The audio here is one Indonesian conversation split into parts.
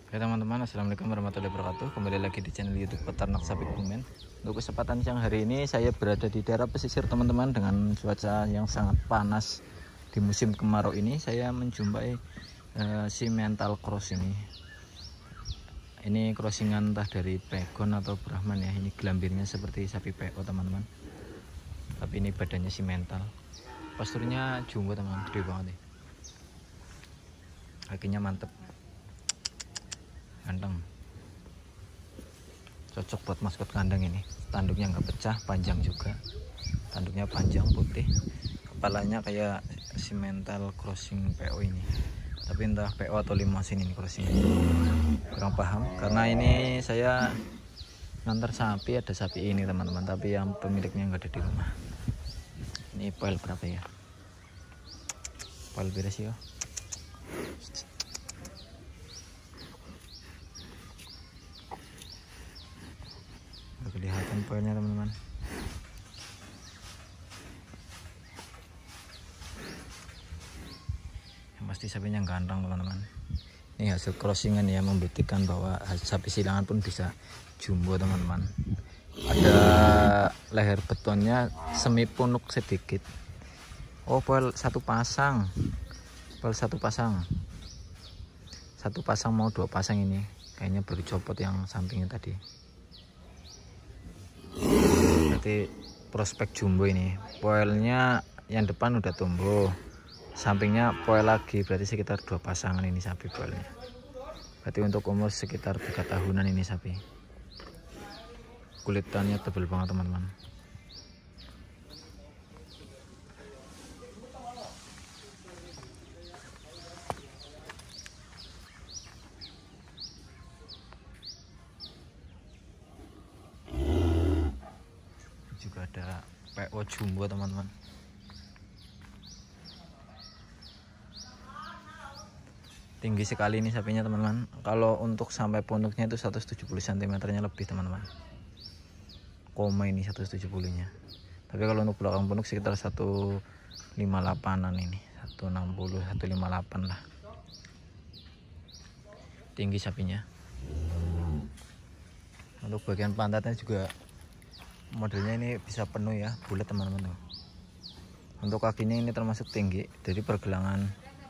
Oke teman-teman, assalamualaikum warahmatullahi wabarakatuh. Kembali lagi di channel YouTube Peternak Sapi Kebumen. Untuk kesempatan siang hari ini saya berada di daerah pesisir teman-teman, dengan cuaca yang sangat panas di musim kemarau ini. Saya menjumpai Simmental Cross ini. Ini crossingan entah dari Pegon atau Brahman ya. Ini gelambirnya seperti sapi PO teman-teman, tapi ini badannya Simmental. Posturnya jumbo teman-teman, gede banget nih. Kakinya mantep, ganteng, cocok buat maskot kandang ini. Tanduknya nggak pecah, panjang juga, tanduknya panjang putih, kepalanya kayak Simmental crossing PO ini, tapi entah PO atau limosin ini crossing, kurang paham. Karena ini saya ngantar sapi, ada sapi ini teman-teman, tapi yang pemiliknya nggak ada di rumah. Ini poil berapa ya, poil beres ya. Kelihatan poinnya teman-teman. Yang pasti sapinya ganteng teman-teman. Ini hasil crossingan ya, membuktikan bahwa sapi silangan pun bisa jumbo teman-teman. Ada leher betonnya semi punuk sedikit. Oh, poil satu pasang, poil satu pasang mau 2 pasang ini. Kayaknya baru copot yang sampingnya tadi. Berarti prospek jumbo ini. Poilnya yang depan udah tumbuh, sampingnya poil lagi, berarti sekitar 2 pasangan ini sapi poilnya. Berarti untuk umur sekitar 3 tahunan ini sapi. Kulitannya tebal banget teman-teman. Juga ada PO jumbo teman-teman. Tinggi sekali ini sapinya teman-teman. Kalau untuk sampai punuknya itu 170 cm nya lebih teman-teman. Koma ini 170 nya. Tapi kalau untuk belakang punuk sekitar 158an ini, 160 158 lah. Tinggi sapinya. Untuk bagian pantatnya juga modelnya ini bisa penuh ya, bulat teman-teman tuh. Untuk kakinya ini termasuk tinggi, jadi pergelangan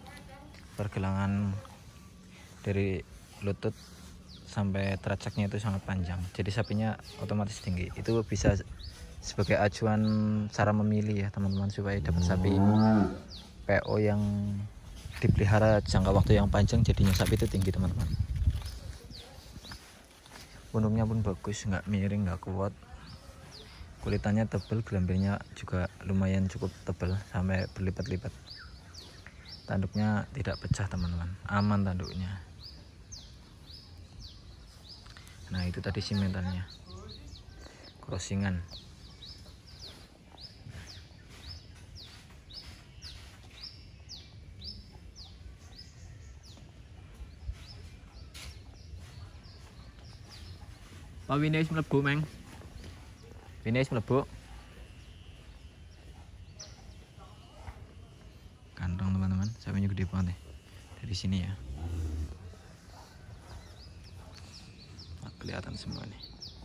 dari lutut sampai teracaknya itu sangat panjang, jadi sapinya otomatis tinggi. Itu bisa sebagai acuan cara memilih ya teman-teman, supaya dapat sapi PO yang dipelihara jangka waktu yang panjang, jadinya sapi itu tinggi teman-teman. Punuknya pun bagus, nggak miring, nggak kuat. Kulitannya tebal, gelambirnya juga lumayan cukup tebal sampai berlipat-lipat. Tanduknya tidak pecah teman-teman, aman tanduknya. Nah itu tadi Simmentalnya, crossingan. Pak Wine wis mlebu meng. Wine wis mlebu. Kantong teman-teman, sapinya gede banget nih. Dari sini ya. Nah, kelihatan semua nih.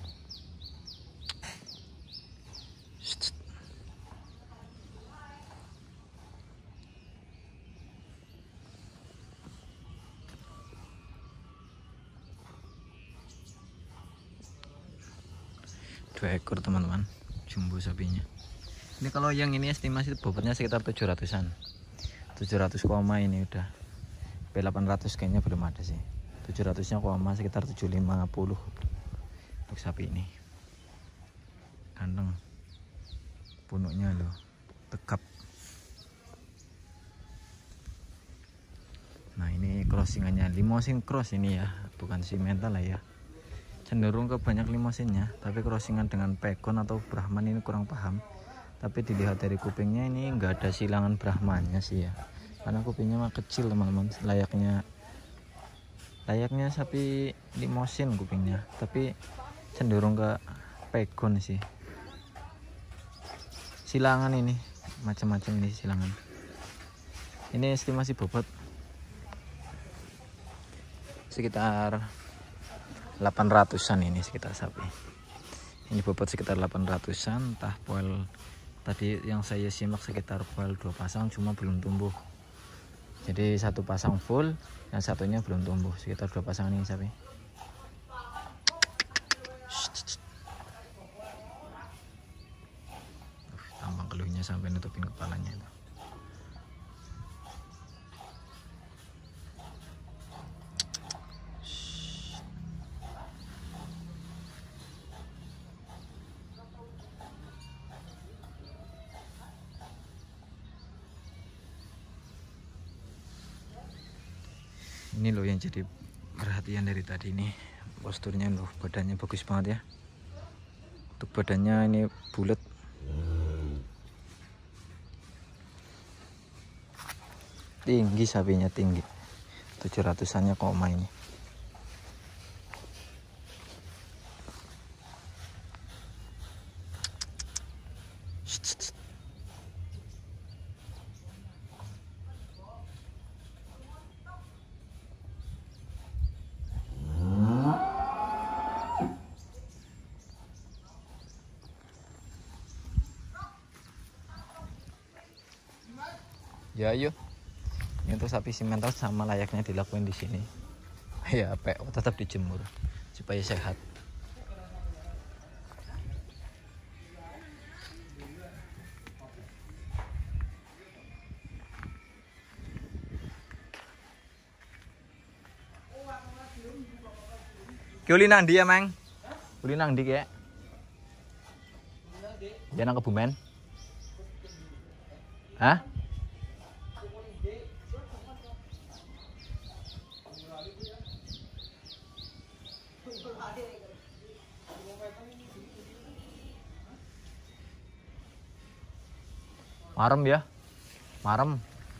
Dua ekor teman-teman, jumbo sapinya. Ini kalau yang ini estimasi bobotnya sekitar 700-an. 700 koma ini udah. P800 kayaknya belum ada sih. 700-nya koma sekitar 750 untuk sapi ini. Ganteng. Punuknya loh, tegap. Nah, ini crossingannya limosin cross ini ya, bukan Simmental lah ya. Cenderung ke banyak limosinnya, tapi crossingan dengan Pegon atau Brahman ini kurang paham. Tapi dilihat dari kupingnya ini nggak ada silangan Brahmannya sih ya, karena kupingnya mah kecil teman-teman, layaknya sapi limosin kupingnya, tapi cenderung ke Pegon sih. Silangan ini macam-macam ini silangan. Ini estimasi bobot sekitar 800-an ini sekitar sapi. Ini bobot sekitar 800-an. Entah poel tadi yang saya simak sekitar poel 2 pasang cuma belum tumbuh. Jadi 1 pasang full, yang satunya belum tumbuh. Sekitar 2 pasang ini sapi. Tampang keluhnya sampai nutupin kepalanya itu. Ini loh yang jadi perhatian dari tadi nih, posturnya loh, badannya bagus banget ya. Untuk badannya ini bulat. Tinggi sapinya, tinggi. 700-annya koma ini. Ya yuk, ini untuk sapi simental sama layaknya dilakukan di sini. Ya, PO tetap dijemur supaya sehat. Uli nang ndi ya, Mang? Uli nang ndi kek? Jangan Kebumen. Hah? Marem ya, marem.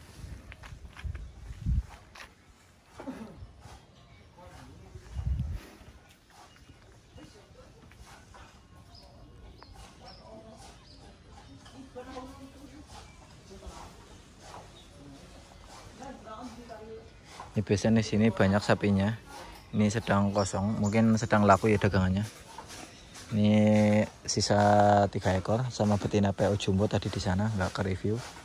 Ini biasanya di sini banyak sapinya. Ini sedang kosong, mungkin sedang laku ya dagangannya. Ini sisa 3 ekor sama betina PO jumbo tadi di sana, nggak ke review.